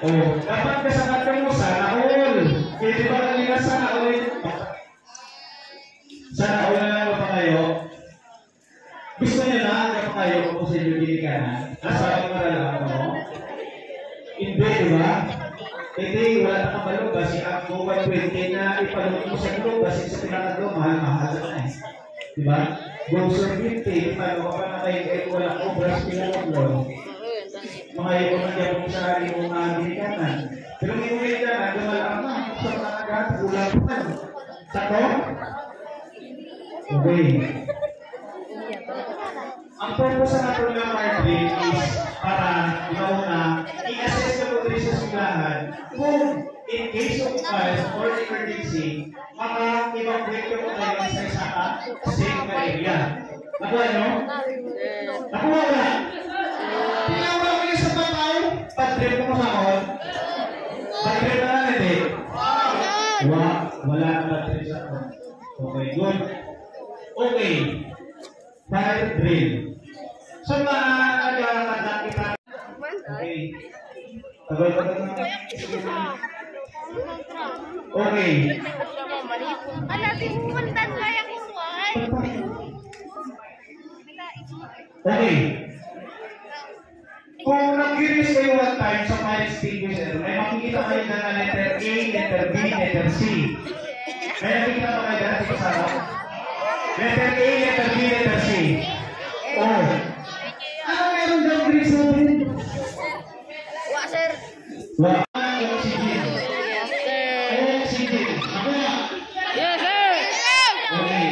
Oh, dapat kasangatan mo sana all. Kaya di ba kanina sana all? Sana all na lang pa kayo. Gusto niyo na hanggang pa kayo kung sa inyo ginikanan? Nasa aking maralaman mo? Hindi, di ba? Hindi, wala na kabalo kasi ako 120 na ipalunod mo sa group kasi sa pinakadlo, mahal-mahal na eh. Di ba? Go sir 50, paano ka pa na kayo wala obras pinakadlo? Mga ito na diyan kung sarili mo mga ginikanan. Pero hindi mo ginikanan, lumalaan na sa mga agad, ulang pa. Sako? Okay. Ang purpose sa natin ng marketing is para ikaw na i-assess na mo rin sa sulahan kung in case of fire or emergency, maka-evacuate ka mo tayo sa isa ka safe na area. Nakuha nyo? Nakuha ba? Pinawa ko yung sa patay? Padrip mo kasakot? Padrip na lang hindi? Wala na padrip sa ako. Okay, good. Okay. Fire drill. So, nagkakata kita. Okay. Tagal-tagal na. Okay. Okay. Kung nag-curious kayo one time sa fire extinguisher, may makikita kayo na letter A, letter B, letter C. May nakikita pa kayo dati kasama? Letter A, letter B, letter C. Oh. Ano meron daw green sa atin? Sir. Oxygen. Yes, sir. Oxygen. Ako na. Yes, sir. Okay.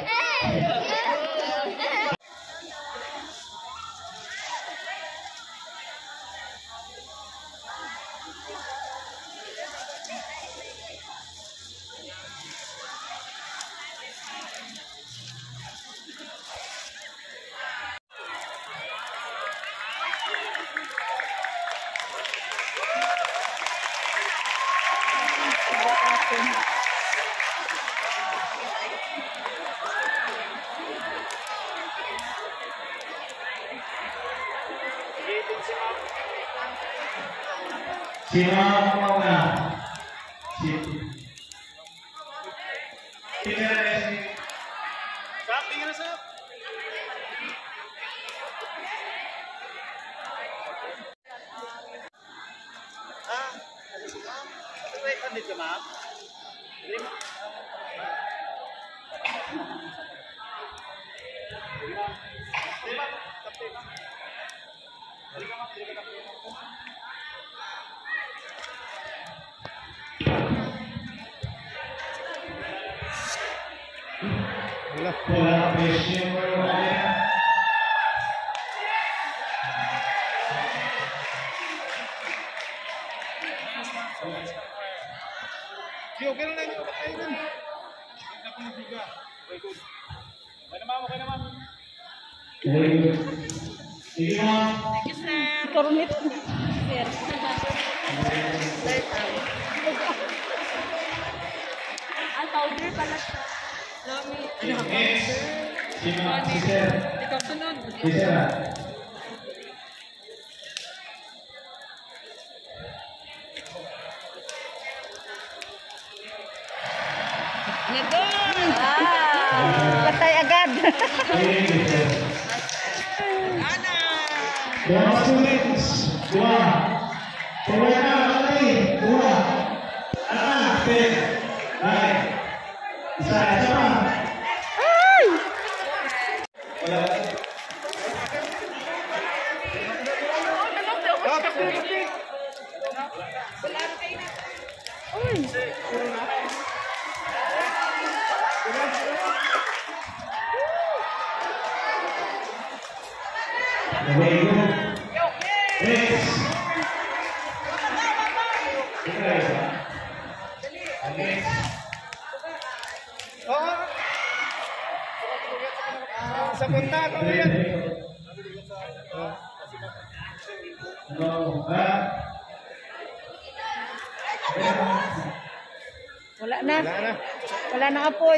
Sino ang mauna? Tingnan na si... Sap, tingnan na sap! Wait, pandit ka ma'am? Wala presyo mo kaya. Okay lang yung kayo dun. Okay naman. Very good. Sige ma'am. Thank you, sir. Kornit. Sir. Ang powder pala siya. Next. Si sir. Ikaw sunod. Si sir. Patay agad. Ana. Dua students. Dua. Dua na kami. Dua. Ana. Ten. Nine. Isa. Isa pa. Ay! Wala. Very good. Next. Next. Sa punta ko yan. No. Wala na. Wala na apoy.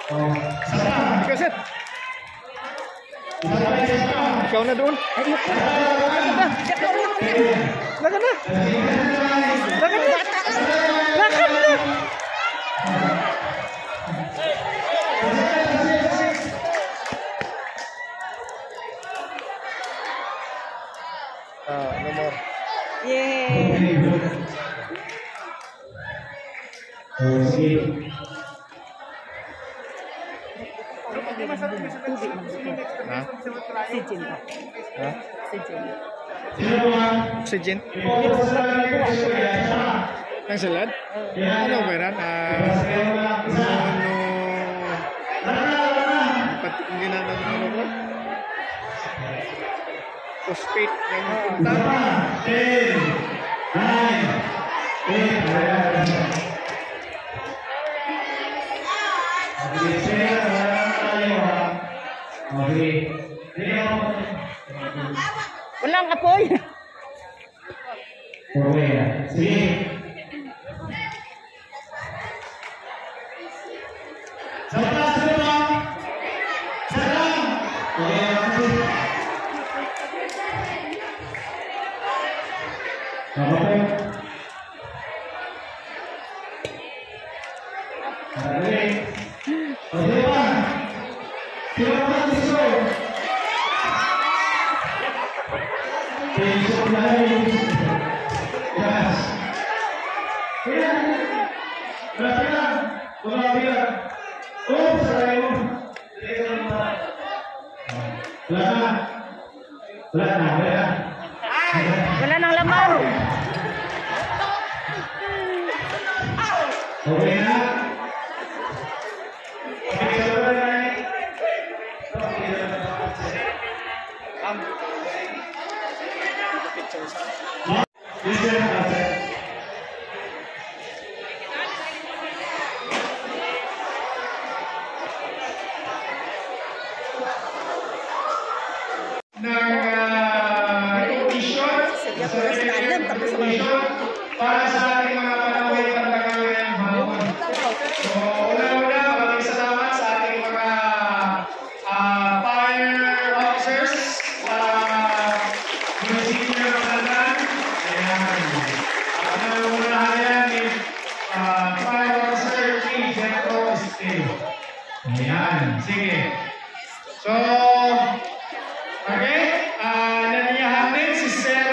Oh. Ikaw, sir. Ikaw na doon. Ayoko. Lakad na. Lakad na. Lakad na. No more. Yay. Oh, sige. Ha? Si Jin. Ha? Si Jin. Sino po nga? Oxygen? Ipapos sa mga kuya. Ang salad? Ano ba yan? Hindi na ano ba? Phosphate yung punta. 10, 9, 8, okay, sir, tayo ha. Okay. Walang apoy. Okay. Sige. Sa taas na ba? Sarang! Okay. Okay. Okay. Okay ba? Sino ba gusto? Gusto na rin. Yes. Kaya. Grabe na. Grabe na. Oh, saray mo. Wala na. Wala na. Wala na. Wala nang laman. Okay na. Para sa ating mga panawin at nagawin ang hapon. So, una-una, maraming salamat sa ating mga fire officers sa munisipyo ng Kalandan. Ayan. Una-unahan yan ni fire officer P. Jetro Estilo. Ayan. Sige. So, okay. Nanyahan din si Sir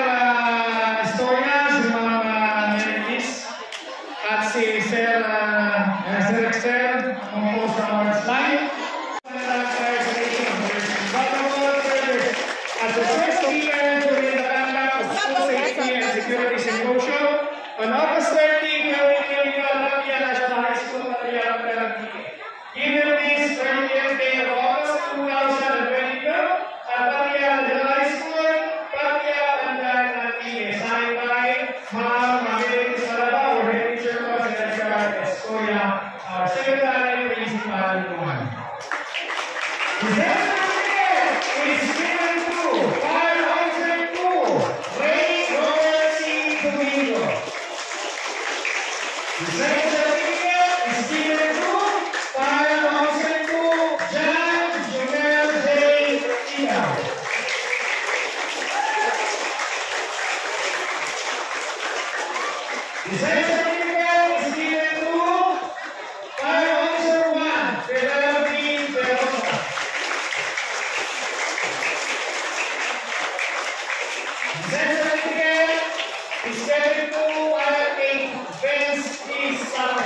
si Sir Excel, kung sa our slide. As the first speaker during the conduct of school safety and security symposium on August 30, 2021, Patria National High School, Patria National School. Given this 30th day of August 2022, at Patria National High School, Patria National School, signed by Ma'am Mabilis Salaba, or Head Teacher our secretary principal one. The second is given to Fire Officer 2, Ray Robert C. Domingo. The second certificate is given to Fire Officer 2, John Jumel J. Tia. The second certificate is given to Fire Officer 1, Penelope Perosa. The second certificate is given to RA Vince E. Sala.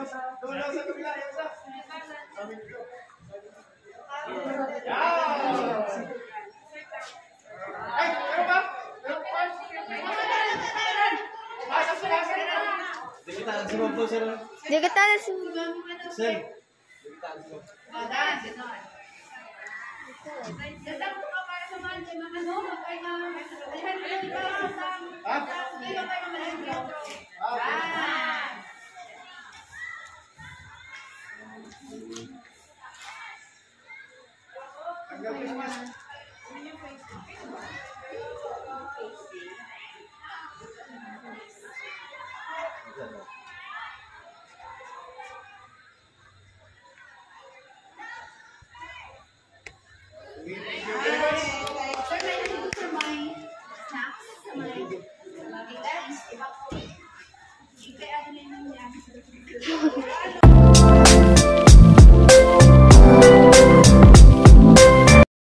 Di kita na si... Hanggang Christmas.